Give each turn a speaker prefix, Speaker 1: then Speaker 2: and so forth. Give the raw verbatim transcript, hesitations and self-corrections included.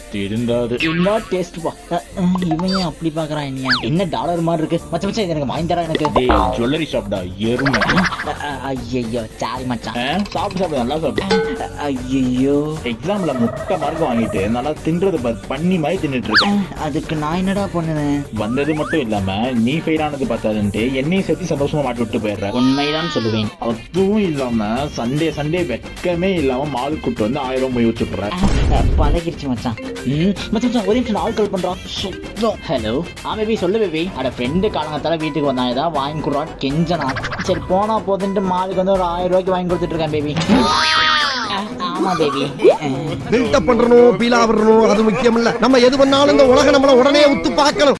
Speaker 1: திருந்தாது.
Speaker 2: என்ன டேஸ்ட் பா. இவன் ஏன் அப்படி பாக்குறான்? என்னையா என்ன டாலர் மாதிரி இருக்கு மச்சான். மச்சான் எனக்கு வாங்கி தரா எனக்கு.
Speaker 1: டேய் ஜுவல்லரி ஷாப்டா எருமை.
Speaker 2: ஐயோ சாரி மச்சான்.
Speaker 1: சாப்பிட்டு சாப்பிடு நல்லா சாப்பிடு.
Speaker 2: ஐயோ
Speaker 1: எக்ஸாம்ல முட்டை மார்க் வாங்கிட்டு நல்லா தின்றது பண்ணி மாதிரி தின்னுட்டு இருக்கேன்.
Speaker 2: அதுக்கு நான் என்னடா பண்ணுவேன்?
Speaker 1: வந்தது மட்டும் இல்லாம நீ ஃபெயில் ஆனது பார்த்தாதுன்ட்டு என்னையும் சேர்த்து சந்தோஷமா மாட்டி விட்டு போயிடுற.
Speaker 2: உண்மைதான் சொல்லுவேன்.
Speaker 1: அதுவும் இல்லாம சண்டே சண்டே வெக்கமே இல்லாம மால் கூட்டு வந்து ஆயிரம் ரூபாய் போய் வச்சுடுற.
Speaker 2: பழகிடுச்சு மச்சான். மச்சான் ஒரே நிமிஷம் ஆள் கால் பண்றான். ஹலோ ஆ பேபி சொல்லு பேபி. அட ஃப்ரெண்டு காலங்கத்தால வீட்டுக்கு வந்தான் ஏதாவது வாங்கி கொடுறான் கெஞ்சனா. சரி போனா போதுன்ட்டு மாலுக்கு வந்து ஒரு ஆயிரம் ரூபாய்க்கு வாங்கி கொடுத்துட்டு இருக்கேன் பேபி. ஆமா பேபி.
Speaker 3: பில்டப் பண்றணும் பீலா வரணும் அது முக்கியம் இல்ல. நம்ம எது பண்ணாலும் இந்த உலகம் நம்மள உடனே உத்து பார்க்கணும்.